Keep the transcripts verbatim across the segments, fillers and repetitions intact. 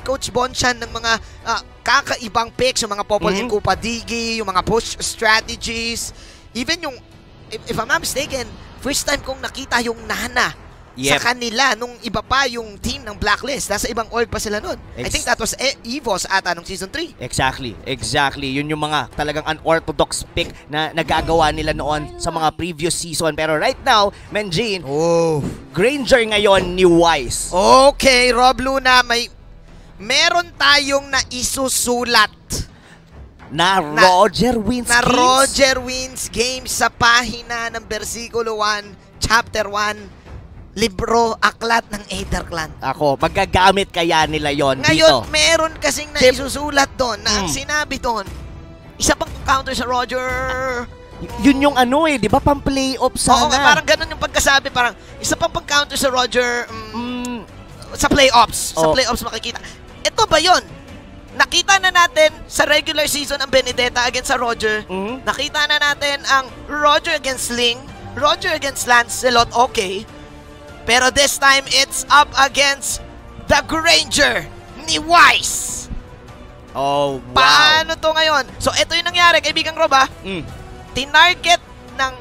ni Coach Bonchan ng mga uh, kakaibang picks, yung mga Popol mm-hmm. Kupa Digi, yung mga push strategies, even yung, if, if I'm not mistaken, first time kong nakita yung Nana yep. sa kanila nung iba pa yung team ng Blacklist. Nasa ibang org pa sila nun. Ex I think that was e EVOS ata nung season three. Exactly, exactly. Yun yung mga talagang unorthodox pick na nagagawa nila noon sa mga previous season. Pero right now, Menjin, oh. Granger ngayon ni Wise. Okay, Rob Luna, may meron tayong naisusulat na Roger wins na games? Roger wins games sa pahina ng versikulo one, chapter one, libro, aklat ng Aether Clan. Ako, magagamit kaya nila yon dito. Ngayon, meron kasing naisusulat doon na mm. ang sinabi doon, isa pang counter sa Roger. Yun yung ano eh, di ba? Pang playoff sana. Oo, parang ganun yung pagkasabi. Parang isa pang pang-counter sa Roger um, mm. sa playoffs. Sa oh. playoffs makikita. Ito ba yun? Nakita na natin sa regular season ang Benedetta against sa Roger. Mm-hmm. Nakita na natin ang Roger against Ling, Roger against Lancelot, okay. Pero this time, it's up against the Granger ni Wise. Oh, wow. Paano to ngayon? So, ito yung nangyari, kaibigang Rob, ha? Mm. Tinarget ng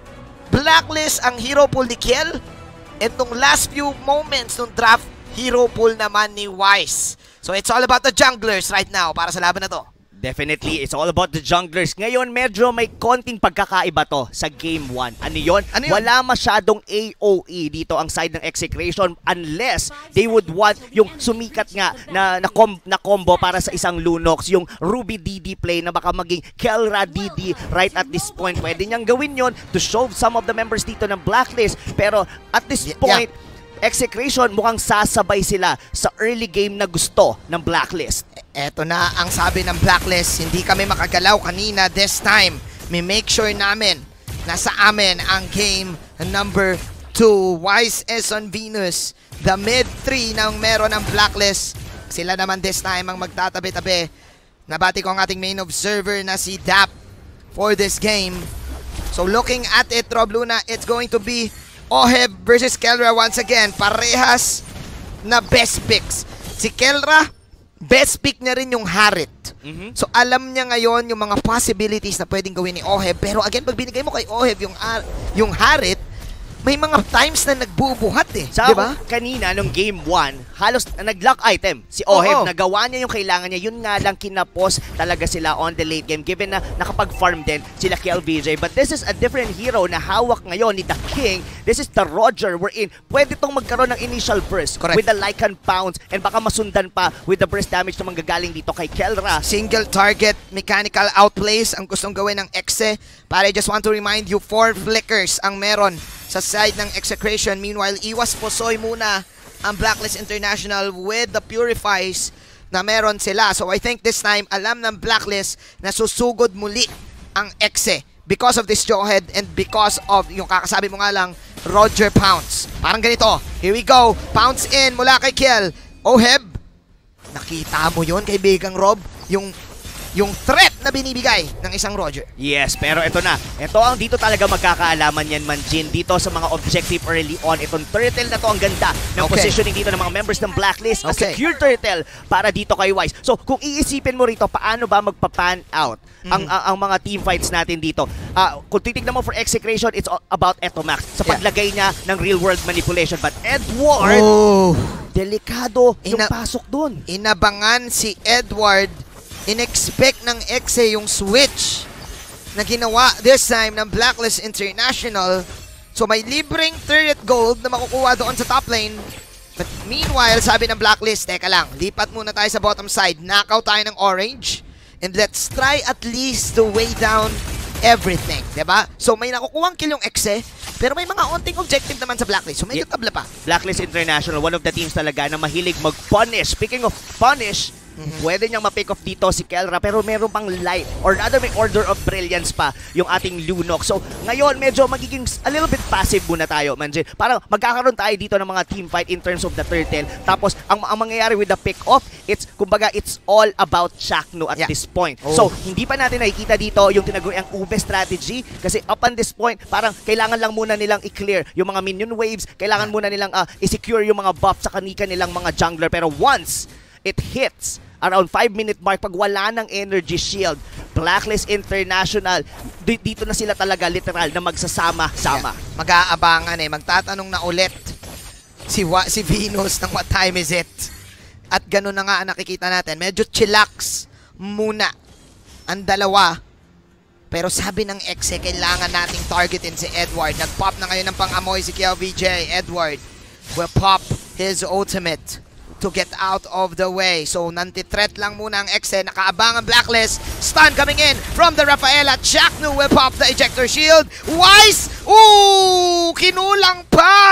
Blacklist ang hero pool ni Kiel. And nung last few moments nung draft, hero pool naman ni Wise. So it's all about the junglers right now para sa laban na to. Definitely, it's all about the junglers. Ngayon, medyo may konting pagkakaiba to sa game one. Ano yun? Ano yun? Wala masyadong A O E dito ang side ng Execration unless they would want yung sumikat nga na, na, com na combo para sa isang Lunox, yung Ruby D D play na baka maging Kelra D D right at this point. Pwede niyang gawin yon to show some of the members dito ng Blacklist. Pero at this point, yeah. Execration mukhang sasabay sila sa early game na gusto ng Blacklist. Eto na ang sabi ng Blacklist, hindi kami makagalaw kanina this time. May make sure namin na sa amin ang game number two. Wise is on Venus. The mid three na meron ng Blacklist. Sila naman this time ang magtatabi-tabi. Nabati ko ang ating main observer na si Dap for this game. So looking at it, Rob Luna, it's going to be Oheb versus Kelra once again. Parehas na best picks. Si Kelra, best pick niya rin yung Harit. Mm-hmm. So alam niya ngayon yung mga possibilities na pwedeng gawin ni Oheb. Pero again, pag binigay mo kay Oheb yung, yung Harit, may mga times na nagbubuhat eh. Sa diba? Kanina, nung game one, halos uh, nag-lock item. Si Oheb, oh, oh. nagawa niya yung kailangan niya. Yun nga lang kinapos talaga sila on the late game. Given na nakapag-farm din sila kay L V J. But this is a different hero na hawak ngayon ni The King. This is the Roger wherein pwede tong magkaroon ng initial burst. Correct. With the Lycan Pounce. And baka masundan pa with the burst damage na manggagaling dito kay Kelra. Single target mechanical outplays ang gustong gawin ng Exe. But I just want to remind you, four flickers ang meron sa side ng Execration. Meanwhile, iwas posoy muna ang Blacklist International with the Purifies na meron sila. So I think this time, alam ng Blacklist na susugod muli ang Exe because of this Jawhead and because of, yung kakasabi mo nga lang, Roger Pounce. Parang ganito. Here we go. Pounce in mula kay Kiel. Oheb, nakita mo yun, kaibigang Rob? Yung yung threat na binibigay ng isang Roger. Yes, pero ito na. Ito ang dito talaga magkakaalaman yan, Manjin. Dito sa mga objective early on. Itong turtle na to ang ganda ng okay. positioning dito ng mga members ng Blacklist. Okay. A secure turtle para dito kay Wise. So, kung iisipin mo rito, paano ba magpa-pan out mm. ang, ang, ang mga team fights natin dito? Uh, kung titignan mo for Execration, it's about Etomax. Sa paglagay yeah. niya ng real-world manipulation. But Edward, oh. delikado yung Ina pasok dun. Inabangan si Edward. In-expect ng Exe yung switch na ginawa this time ng Blacklist International. So may libreng turret gold na makukuha doon sa top lane. But meanwhile, sabi ng Blacklist, teka lang, lipat muna tayo sa bottom side. Knockout tayo ng orange. And let's try at least to weigh down everything, diba? So may nakukuhang kill yung Exe, pero may mga onting objective naman sa Blacklist. So medyo tabla pa. Blacklist International, one of the teams talaga na mahilig mag-punish. Speaking of punish, mm-hmm. pwede niyang ma-pick off dito si Kelra, pero meron pang light or rather may order of brilliance pa yung ating Lunox. So ngayon medyo magiging a little bit passive muna tayo, Manjin. Parang magkakaroon tayo dito ng mga team fight in terms of the turtle. Tapos ang, ang mangyayari with the pick off, it's kumbaga it's all about Chakno at yeah. this point. Oh. So hindi pa natin nakikita dito yung tinaguri ang Ube strategy kasi up on this point, parang kailangan lang muna nilang i-clear yung mga minion waves, kailangan muna nilang uh, i-secure yung mga buff sa kanika nilang mga jungler. Pero once it hits around five minute mark pag wala ng energy shield. Blacklist International, dito na sila talaga literal na magsasama-sama. Yeah. Mag-aabangan eh, magtatanong na ulit si, Wa si Venus ng what time is it. At gano'n na nga ang nakikita natin. Medyo chillax muna ang dalawa. Pero sabi ng X E, kailangan nating targetin si Edward. Nag-pop na ngayon ng pang-amoy si K L V J. Edward will pop his ultimate to get out of the way. So, nanti-threat lang muna ang X E. Nakaabang ang Blacklist. Stun coming in from the Rafaela. Jacknu will pop the ejector shield. Wise! Ooh! Kinulang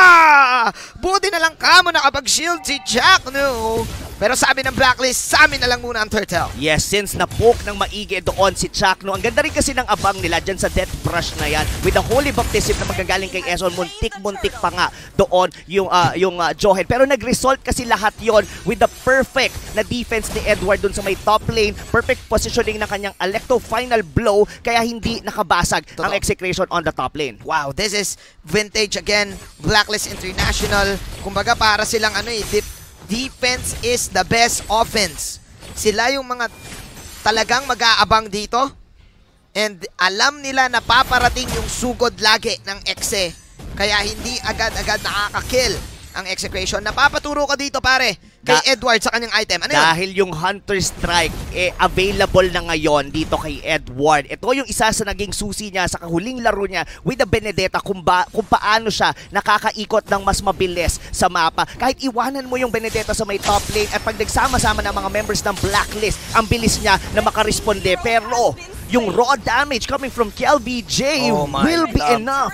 pa! Buti na lang kamo nakapag-shield si Jacknu. Pero sabi ng Blacklist, sa amin na lang muna ang turtle. Yes, since na-poke ng maigi doon si Jacknu, ang ganda rin kasi ng abang nila dyan sa Death Brush na yan. With the Holy Baptism na magagaling kay Eson, muntik-muntik pa nga doon yung, uh, yung uh, Johen. Pero nag-result kasi lahat yon with the perfect na defense ni Edward doon sa may top lane. Perfect positioning ng kanyang Alecto final blow, kaya hindi nakabasag Totoo. ang execution on the top lane. Wow, this is vintage again. Blacklist International. Kumbaga para silang ano eh, dip defense is the best offense. Sila yung mga talagang mag-aabang dito. And alam nila na paparating yung sugod lagi ng X E. Kaya hindi agad-agad nakaka-kill ang execution. Napapaturo ka dito pare kay da Edward sa kanyang item. Ano dahil yun? yung Hunter Strike eh, available na ngayon dito kay Edward. Ito yung isa sa naging susi niya sa kahuling laro niya with the Benedetta kung, ba, kung paano siya nakakaikot ng mas mabilis sa mapa. Kahit iwanan mo yung Benedetta sa may top lane at pag nagsama-sama ng mga members ng Blacklist, ang bilis niya na makaresponde. Pero yung raw damage coming from K L V J oh will be God. enough.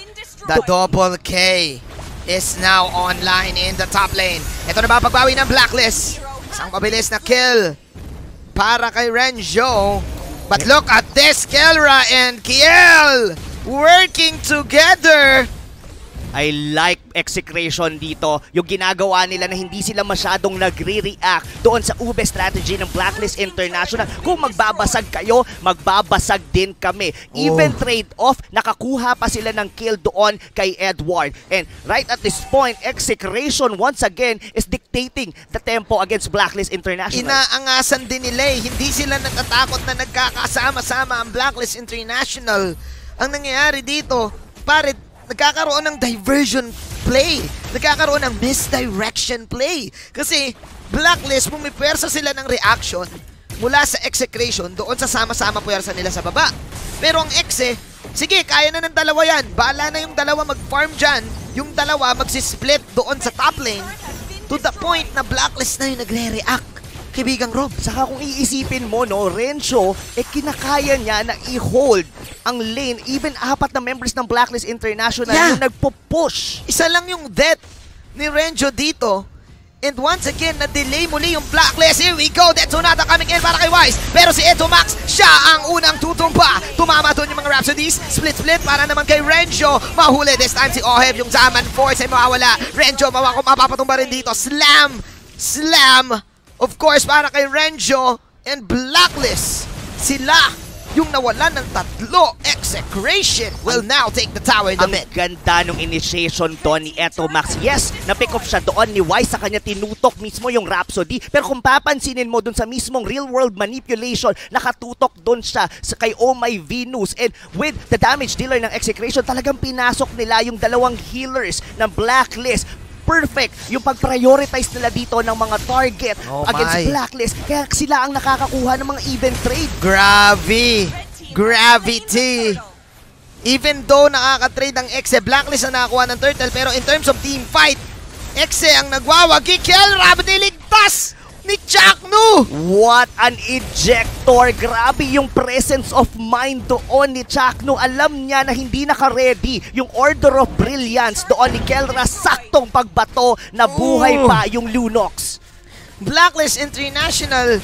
The double K is now online in the top lane. Ito na ba pagbawi ng Blacklist? Isang mabilis na kill para kay Renjo. But look at this, Kelra and Kiel working together. I like execution dito. Yung ginagawa nila na hindi sila masyadong nagre-react doon sa ube strategy ng Blacklist International. Kung magbabasag kayo, magbabasag din kami. Even oh. trade-off, nakakuha pa sila ng kill doon kay Edward. And right at this point, execution once again is dictating the tempo against Blacklist International. Inaangasan din nila eh. Hindi sila natatakot na nagkakasama-sama ang Blacklist International. Ang nangyayari dito, pare, nagkakaroon ng diversion play. Nagkakaroon ng misdirection play. Kasi Blacklist, pumipwersa sila ng reaction mula sa execration doon sa sama-sama pwersa nila sa baba. Pero ang X E, sige, kaya na ng dalawa yan. Bahala na yung dalawa mag-farm dyan. Yung dalawa magsisplit doon sa top lane to the point na Blacklist na yung nagre-react. Kibigang Rob. Saka kung iisipin mo, no, Renzo, eh kinakaya niya na i-hold ang lane. Even apat na members ng Blacklist International yeah. yung nagpo-push. Isa lang yung death ni Renzo dito. And once again, na-delay muli yung Blacklist. Here we go. Detonata coming in para kay Wise. Pero si Eto Max, siya ang unang tutumpa. Tumama doon yung mga Rhapsodies. Split-split para naman kay Renzo. Mahuli this time si Oheb. Yung Zaman Force ay mawawala. Renzo, mapapatumba rin dito. Slam! Slam! Of course, para kay Renzo and Blacklist. Sila yung nawalan ng tatlo. Execration will now take the tower in the mid. Ang ganda nung initiation doon ni Eto Max. Yes, na-pick off siya doon ni Wise, sa kanya tinutok mismo yung Rhapsody. Pero kung papansinin mo doon sa mismong real-world manipulation, nakatutok doon siya sa kay Oh My Venus. And with the damage dealer ng Execration, talagang pinasok nila yung dalawang healers ng Blacklist. Perfect yung pag-prioritize nila dito ng mga target oh against my. Blacklist. Kaya sila ang nakakakuha ng mga even trade. Grabe! Gravity! Even though nakaka-trade ang X E, Blacklist ang nakakuha ng turtle, pero in terms of team fight, X E ang nagwawagi. Kelra, niligtas ni Jacknu! What an ejector! Grabe yung presence of mind doon ni Jacknu. Alam niya na hindi naka-ready yung Order of Brilliance doon ni Kelra. Saktong pagbato na buhay pa yung Lunox. Blacklist International,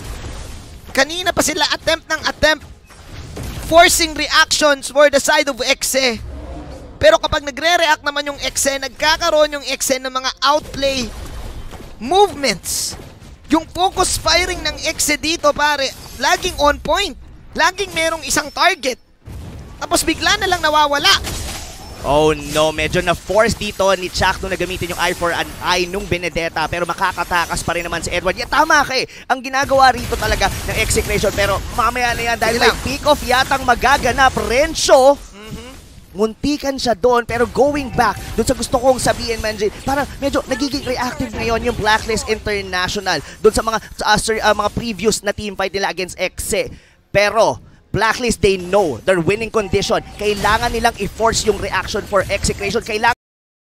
kanina pa sila attempt ng attempt forcing reactions for the side of X E. Pero kapag nagre-react naman yung X E, nagkakaroon yung X E ng mga outplay movements. Yung focus firing ng X E dito, pare, laging on point. Laging merong isang target. Tapos bigla na lang nawawala. Oh no, medyo na-force dito ni Chuck nung nagamitin yung eye for an eye nung Benedetta, pero makakatakas pa rin naman si Edward. Yeah, tama ka eh. Ang ginagawa rito talaga ng execution, pero mamaya na yan dahil may pick-off yatang magaganap. Renzo, mm-hmm. muntikan siya doon, pero going back doon sa gusto kong sabihin, Manjin, parang medyo nagiging reactive ngayon yung Blacklist International doon sa mga uh, sir, uh, mga previous na teamfight nila against Exe. Pero Blacklist, they know their winning condition. Kailangan nilang i-force yung reaction for execution. Kailangan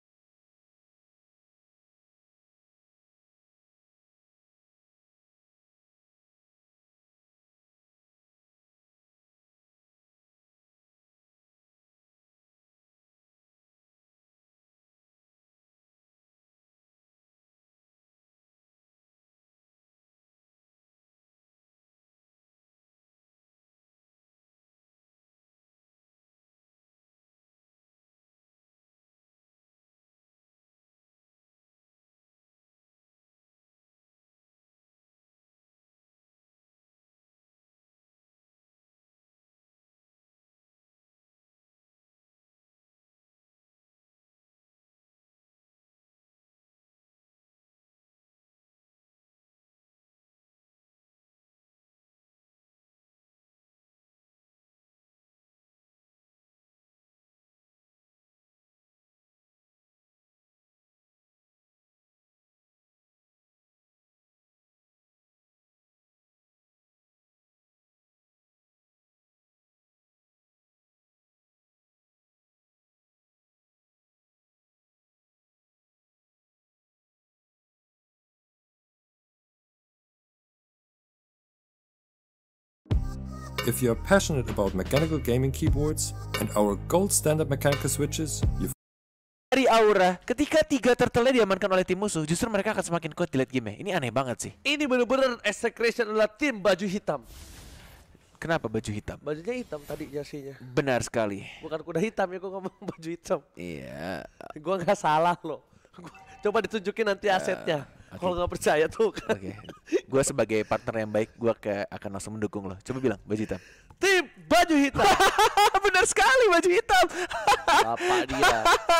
If you're passionate about mechanical gaming keyboards and our gold standard mechanical switches, you've dari Aura, ketika tiga turtle-nya diamankan oleh tim musuh, justru mereka akan semakin kuat di late game-nya. Ini aneh banget sih. Ini bener-bener Execration adalah tim baju hitam. Kenapa baju hitam? Bajunya hitam tadi jersey-nya. Benar sekali. Bukan kuda hitam ya, gue ngomong baju hitam. Iya. Gue nggak salah loh. Coba ditunjukin nanti asetnya. Uh, okay. Kalau nggak percaya tuh kan. Oke. Okay. Gue sebagai partner yang baik, gue ke akan langsung mendukung lo. Coba bilang baju hitam. Tim baju hitam. Benar sekali, baju hitam. Bapak dia.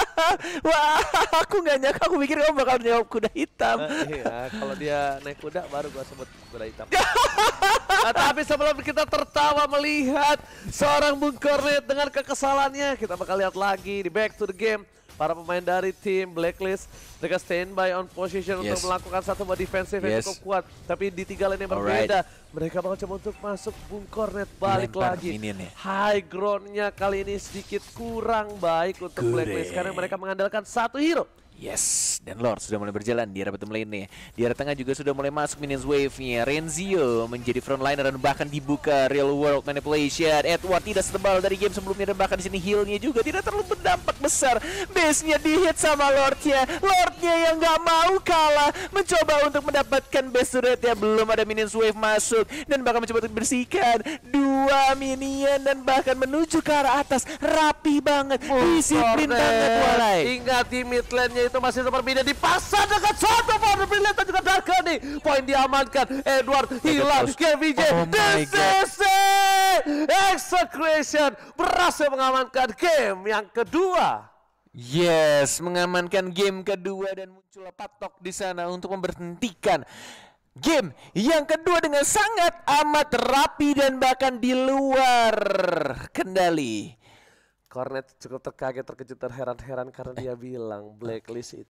Wah, aku nggak nyangka. Aku mikir kamu bakal jawab kuda hitam. Uh, iya, kalau dia naik kuda baru gue sebut kuda hitam. Nah, tapi sebelum kita tertawa melihat seorang Bung Cornet dengan kekesalannya, kita bakal lihat lagi di back to the game. Para pemain dari tim Blacklist, mereka standby on position yes. untuk melakukan satu buah defensive yes. yang cukup kuat. Tapi di tiga lane yang berbeda, right. mereka bakal coba untuk masuk. Bung Cornet balik Lempar lagi. High ground-nya kali ini sedikit kurang baik untuk Good Blacklist day. Karena mereka mengandalkan satu hero. Yes, dan Lord sudah mulai berjalan di arah bottom lane-nya. Di arah tengah juga sudah mulai masuk minions wave-nya. Renzio menjadi frontliner dan bahkan dibuka real world manipulation. Edward tidak setebal dari game sebelumnya dan bahkan di sini heal-nya juga tidak terlalu berdampak besar. Base-nya dihit sama Lord-nya. Lord-nya yang nggak mau kalah, mencoba untuk mendapatkan base turret-nya. Belum ada minions wave masuk dan bahkan mencoba untuk bersihkan dua minion dan bahkan menuju ke arah atas. Rapi banget, disiplin banget Walai. Ingat di mid lane-nya itu masih berbeda, dipasang dekat satu power brilliant dan juga Darkani. Poin diamankan, Edward hilang, K V J, oh D C C Execration berhasil mengamankan game yang kedua. Yes, mengamankan game kedua dan muncul patok di sana untuk memberhentikan game yang kedua dengan sangat amat rapi dan bahkan di luar kendali. Cornet cukup terkaget, terkejut, terheran-heran karena dia bilang Blacklist itu